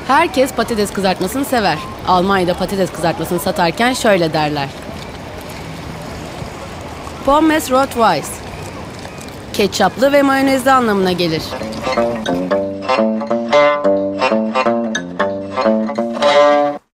Herkes patates kızartmasını sever. Almanya'da patates kızartmasını satarken şöyle derler: Pommes rot-weiß. Ketçaplı ve mayonezli anlamına gelir.